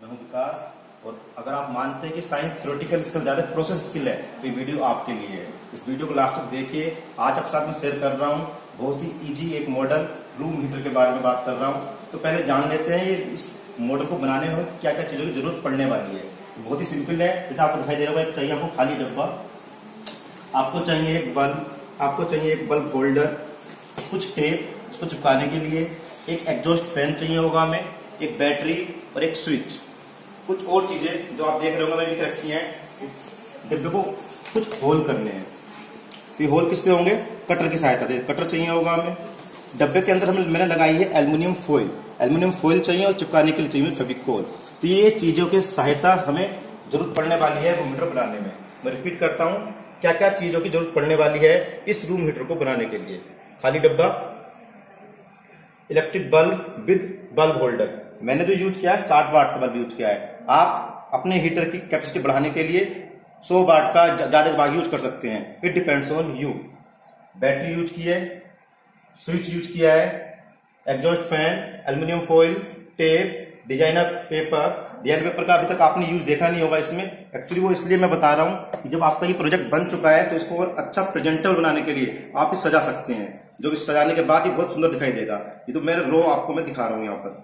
मैं हूं विकास। और अगर आप मानते हैं कि साइंस थ्योरेटिकल स्किल ज्यादा प्रोसेस स्किल है तो ये वीडियो आपके लिए है। इस वीडियो को लास्ट तक देखिए। आज आपके साथ मैं शेयर कर रहा हूँ बहुत ही इजी एक मॉडल रूम हीटर के बारे में बात कर रहा हूँ। तो पहले जान लेते हैं ये इस मॉडल को बनाने में क्या क्या चीजों की जरूरत पड़ने वाली है। बहुत ही सिंपल है, जैसे आपको दिखाई दे रहा है। चाहिए आपको खाली डब्बा, आपको चाहिए एक बल्ब, आपको चाहिए एक बल्ब होल्डर, कुछ टेप इसको चिपकाने के लिए, एक एग्जॉस्ट फैन चाहिए होगा हमें, एक बैटरी और एक स्विच। कुछ और चीजें जो आप देख रहे होंगे मैंने लिख रखी हैं। डिब्बे को कुछ होल करने हैं, तो ये होल किससे होंगे? कटर की सहायता से। कटर चाहिए होगा हमें। डब्बे के अंदर मैंने लगाई है एल्युमिनियम फॉइल। एल्युमिनियम फॉइल चाहिए और चिपकाने के लिए चाहिए फेविकोल। तो ये चीजों की सहायता हमें जरूरत पड़ने वाली है रूम हीटर बनाने में। मैं रिपीट करता हूँ, क्या क्या चीजों की जरूरत पड़ने वाली है इस रूम हीटर को बनाने के लिए। खाली डब्बा, electric bulb with bulb holder. मैंने जो यूज किया है 60 वाट का बल्ब यूज किया है। आप अपने हीटर की कैपेसिटी बढ़ाने के लिए 100 वाट का ज्यादा भाग यूज कर सकते हैं। It depends on you. Battery use की है, स्विच यूज किया है, exhaust fan, aluminium foil, tape, designer paper. Designer paper का अभी तक आपने यूज देखा नहीं होगा इसमें। एक्चुअली वो इसलिए मैं बता रहा हूं कि जब आपका ये प्रोजेक्ट बन चुका है तो इसको और अच्छा प्रेजेंटेबल बनाने के लिए आप इसे सजा सकते हैं। जो इस सजाने के बाद ही बहुत सुंदर दिखाई देगा। ये तो मेरे रो आपको मैं दिखा रहा हूं यहाँ पर।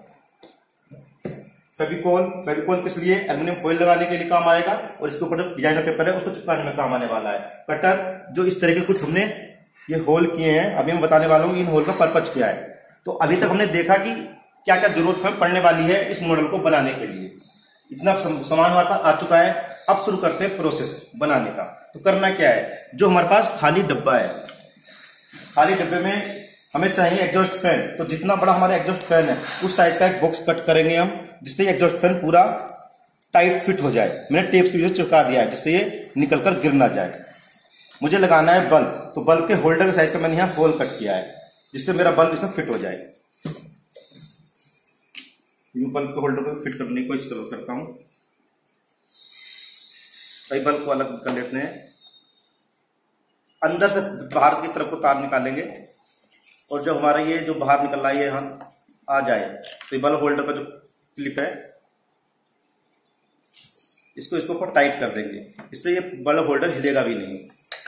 फेविकोल किस लिए? एल्युमिनियम फॉइल लगाने के लिए काम आएगा और इसके ऊपर जो डिजाइनर पेपर है उसको चिपकाने में काम आने वाला है। कटर, जो इस तरह के कुछ हमने ये होल किए हैं, अभी मैं बताने वाला हूँ इन होल का पर्पज क्या है। तो अभी तक हमने देखा कि क्या क्या जरूरत हमें पड़ने वाली है इस मॉडल को बनाने के लिए। इतना सामान हमारे पास आ चुका है। अब शुरू करते हैं प्रोसेस बनाने का। तो करना क्या है, जो हमारे पास खाली डब्बा है, खाली डब्बे में हमें चाहिए एग्जॉस्ट फैन। तो जितना बड़ा हमारा एग्जॉस्ट फैन है उस साइज का एक बॉक्स कट करेंगे हम, जिससे एग्जॉस्ट फैन पूरा टाइट फिट हो जाए। मैंने टेप से भी चिपका दिया है जिससे ये निकल कर गिर ना जाए। मुझे लगाना है बल्ब, तो बल्ब के होल्डर के साइज का मैंने यहाँ होल कट किया है जिससे मेरा बल्ब इसमें फिट हो जाए। बल्ब के होल्डर को फिट करने की कोशिश करता हूं। कई बल्ब को अलग कर लेते हैं। अंदर से बाहर की तरफ को तार निकालेंगे और जब हमारा ये जो बाहर निकल रहा है ये यहाँ आ जाए तो ये बल्ब होल्डर का जो क्लिप है इसको ऊपर टाइट कर देंगे। इससे ये बल्ब होल्डर हिलेगा भी नहीं।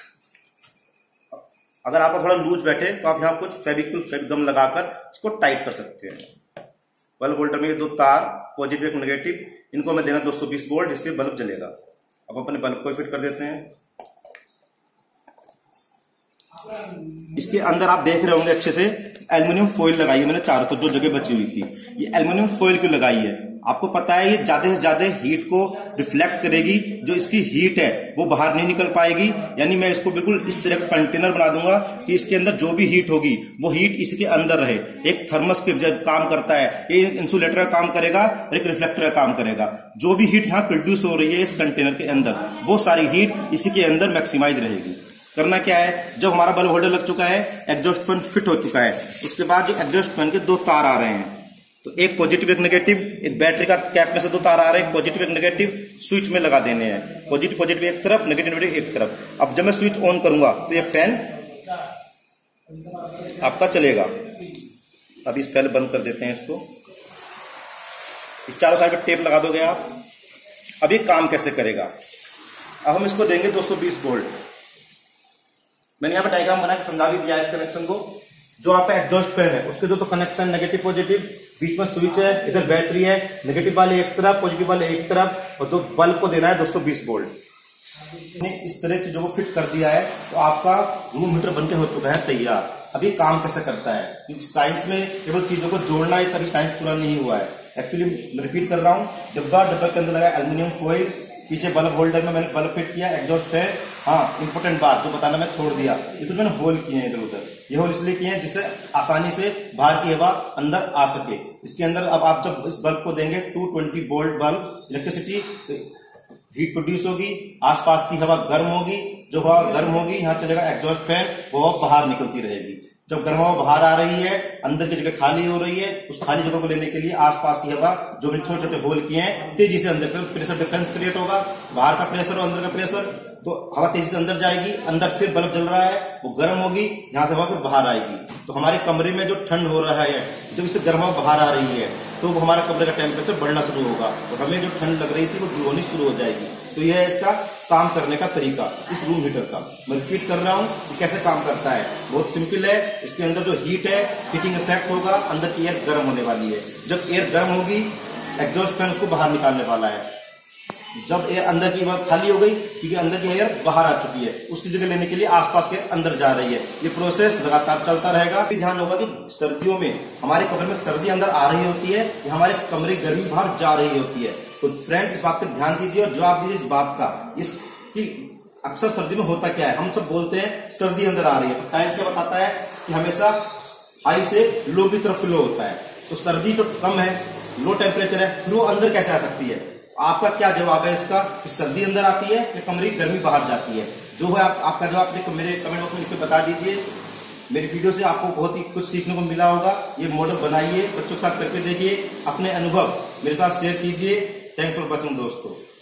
अगर आपका थोड़ा लूज बैठे तो आप यहाँ कुछ फेविगम लगाकर इसको टाइट कर सकते हैं। बल्ब होल्डर में ये दो तार, पॉजिटिव एक नेगेटिव, इनको मैं देना 220 वोल्ट, जिससे बल्ब जलेगा। अब अपने बल्ब को फिट कर देते हैं। इसके अंदर आप देख रहे होंगे अच्छे से एल्युमिनियम फॉइल लगाई है मैंने चारों तरफ, जो जगह बची हुई थी। ये एल्युमिनियम फॉइल क्यों लगाई है? आपको पता है ये ज्यादा से ज्यादा हीट को रिफ्लेक्ट करेगी। जो इसकी हीट है वो बाहर नहीं निकल पाएगी। यानी मैं इसको बिल्कुल इस तरह का कंटेनर बना दूंगा कि इसके अंदर जो भी हीट होगी वो हीट इसके अंदर रहे। एक थर्मस के जब काम करता है, ये इंसुलेटर का काम करेगा और एक रिफ्लेक्टर का काम करेगा। जो भी हीट यहाँ प्रोड्यूस हो रही है इस कंटेनर के अंदर, वो सारी हीट इसी के अंदर मैक्सिमाइज रहेगी। करना क्या है, जब हमारा बल्ब होल्डर लग चुका है, एग्जॉस्ट फैन फिट हो चुका है, उसके बाद जो एग्जॉस्ट फैन के दो तार आ रहे हैं, तो एक पॉजिटिव एक नेगेटिव, एक बैटरी का कैप में से दो तार आ रहे हैं, पॉजिटिव एक नेगेटिव, स्विच में लगा देने हैं। पॉजिटिव एक तरफ, नेगेटिव एक तरफ। अब जब मैं स्विच ऑन करूंगा तो ये फैन आपका चलेगा। अभी इस पहले बंद कर देते हैं इसको। इस चारों साइड पर टेप लगा दोगे आप। अब ये काम कैसे करेगा? अब हम इसको देंगे 220 वोल्ट। मैंने यहाँ पे डायग्राम बना के समझा भी दिया है इस कनेक्शन को। जो आपका एग्जॉस्ट फैन है उसके तो कनेक्शन नेगेटिव पॉजिटिव, बीच में स्विच है, इधर बैटरी है, नेगेटिव वाले एक तरफ, पॉजिटिव वाले एक तरफ, और तो बल्ब को देना है 220 वोल्ट। इस तरह चीजों को फिट कर दिया है तो आपका रूम हीटर बनके हो चुका है तैयार। अभी काम कैसे करता है, क्योंकि साइंस में केवल चीजों को जोड़ना है, तभी साइंस पूरा नहीं हुआ है। एक्चुअली रिपीट कर रहा हूँ, डब्बा के अंदर लगा एल्युमिनियम फॉइल, पीछे बल्ब होल्डर में मैंने बल्ब फिट किया, एग्जॉस्ट है। हाँ, इंपॉर्टेंट बात जो बताना मैं छोड़ दिया, ये कुछ मैंने होल किए हैं इधर उधर। ये होल इसलिए किए हैं जिससे आसानी से बाहर की हवा अंदर आ सके। इसके अंदर अब आप जब इस बल्ब को देंगे 220 volt bulb, electricity heat produce होगी, आसपास की हवा गर्म होगी। जो हवा गर्म होगी यहाँ चलेगा एग्जॉस्ट फैन, वो हवा बाहर निकलती रहेगी। जब गर्म हवा बाहर आ रही है, अंदर की जगह खाली हो रही है, उस खाली जगह को लेने के लिए आसपास की हवा जो भी छोटे छोटे होल किए हैं तेजी से अंदर, प्रेशर डिफरेंस क्रिएट होगा। बाहर का प्रेशर और अंदर का प्रेशर, तो हवा तेजी से अंदर जाएगी, अंदर फिर बल्ब जल रहा है, वो गर्म होगी, यहाँ से हवा फिर बाहर आएगी। तो हमारे कमरे में जो ठंड हो रहा है, जब इससे गर्म हवा बाहर आ रही है तो वो हमारा कमरे का टेम्परेचर बढ़ना शुरू होगा और हमें जो ठंड लग रही थी वो दूर होनी शुरू हो जाएगी। तो यह है इसका काम करने का तरीका इस रूम हीटर का। मैं रिपीट कर रहा हूँ कि कैसे काम करता है। बहुत सिंपल है। इसके अंदर जो हीट है, हीटिंग इफेक्ट होगा, अंदर की एयर गर्म होने वाली है। जब एयर गर्म होगी, एग्जॉस्ट फैन उसको बाहर निकालने वाला है। जब एयर अंदर की बात खाली हो गई, क्योंकि अंदर की एयर बाहर आ चुकी है, उसकी जगह लेने के लिए आसपास के अंदर जा रही है। ये प्रोसेस लगातार चलता रहेगा। ध्यान होगा कि सर्दियों में हमारे कमरे में सर्दी अंदर आ रही होती है, हमारे कमरे गर्मी बाहर जा रही होती है। तो फ्रेंड्स, इस बात पर ध्यान दीजिए और जवाब दीजिए इस बात का, इसकी अक्सर सर्दी में होता क्या है। हम सब बोलते हैं सर्दी अंदर आ रही है, तो साइंस क्या बताता है कि हमेशा हाई से लो की तरफ फ्लो होता है। तो सर्दी तो कम है, लो टेम्परेचर है, फिर वो अंदर कैसे आ सकती है। आपका क्या जवाब है इसका कि सर्दी अंदर आती है या कमरे की गर्मी बाहर जाती है। जो है आपका जवाब मेरे कमेंट बॉक्स में लिख के बता दीजिए। मेरी वीडियो से आपको बहुत ही कुछ सीखने को मिला होगा। ये मॉडल बनाइए, बच्चों के साथ करके देखिए, अपने अनुभव मेरे साथ शेयर कीजिए। थैंक्स फॉर वॉचिंग दोस्तों।